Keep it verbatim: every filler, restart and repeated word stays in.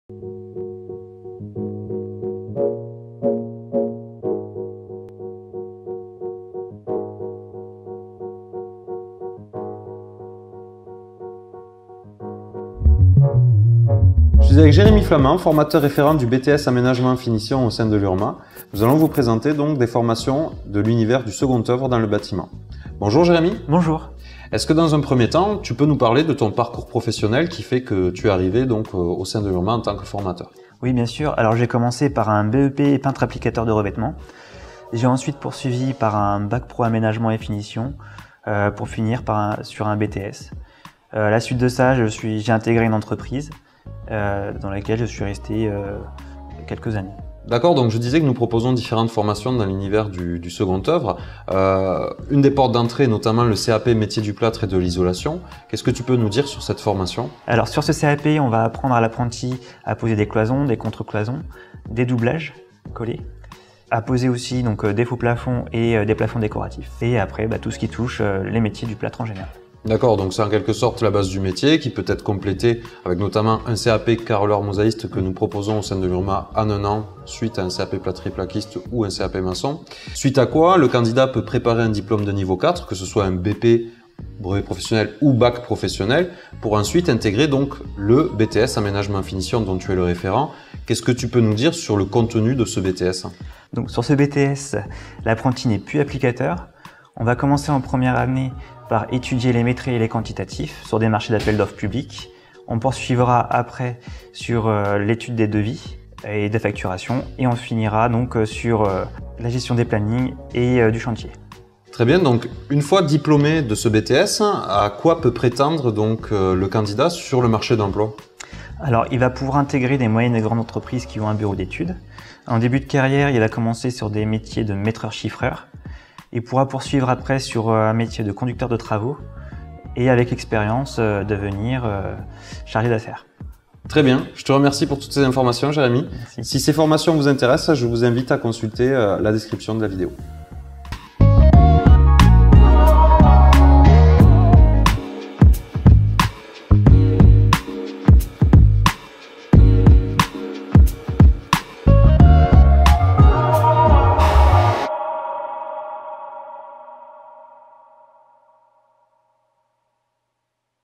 Je suis avec Jérémy Flamand, formateur référent du B T S Aménagement Finition au sein de l'U R M A. Nous allons vous présenter donc des formations de l'univers du second œuvre dans le bâtiment. Bonjour Jérémy. Bonjour. Est-ce que dans un premier temps, tu peux nous parler de ton parcours professionnel qui fait que tu es arrivé donc au sein de l'U R M A en tant que formateur? Oui, bien sûr. Alors j'ai commencé par un B E P peintre applicateur de revêtement. J'ai ensuite poursuivi par un bac pro aménagement et finition euh, pour finir par un, sur un B T S. Euh, à la suite de ça, je suis, j'ai intégré une entreprise euh, dans laquelle je suis resté euh, quelques années. D'accord, donc je disais que nous proposons différentes formations dans l'univers du, du second œuvre. Euh, une des portes d'entrée, notamment le C A P métier du plâtre et de l'isolation. Qu'est-ce que tu peux nous dire sur cette formation? Alors sur ce C A P, on va apprendre à l'apprenti à poser des cloisons, des contre-cloisons, des doublages collés, à poser aussi donc des faux plafonds et euh, des plafonds décoratifs. Et après, bah, tout ce qui touche euh, les métiers du plâtre en général. D'accord, donc c'est en quelque sorte la base du métier qui peut être complétée avec notamment un C A P carreleur mosaïste que nous proposons au sein de l'U R M A en un an suite à un C A P plâtrier plaquiste ou un C A P maçon. Suite à quoi, le candidat peut préparer un diplôme de niveau quatre, que ce soit un B P, brevet professionnel ou bac professionnel, pour ensuite intégrer donc le B T S Aménagement Finition dont tu es le référent. Qu'est-ce que tu peux nous dire sur le contenu de ce B T S? Donc sur ce B T S, l'apprenti n'est plus applicateur. On va commencer en première année par étudier les métriques et les quantitatifs sur des marchés d'appel d'offres publics. On poursuivra après sur euh, l'étude des devis et des facturations et on finira donc euh, sur euh, la gestion des plannings et euh, du chantier. Très bien, donc une fois diplômé de ce B T S, à quoi peut prétendre donc euh, le candidat sur le marché d'emploi? Alors il va pouvoir intégrer des moyennes et grandes entreprises qui ont un bureau d'études. En début de carrière, il va commencer sur des métiers de maîtreur-chiffreur. Il pourra poursuivre après sur un métier de conducteur de travaux et avec l'expérience euh, devenir euh, chargé d'affaires. Très bien, je te remercie pour toutes ces informations Jérémy. Merci. Si ces formations vous intéressent, je vous invite à consulter euh, la description de la vidéo.